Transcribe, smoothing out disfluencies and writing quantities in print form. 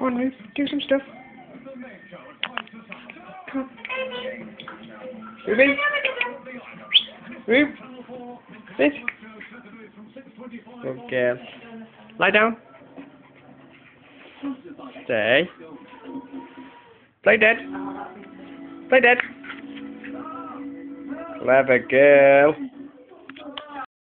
Come on, Ruth. Do some stuff. Come on. Ruby. Ruby. Sit. Good girl. Lie down. Stay. Play dead. Play dead. Clever girl.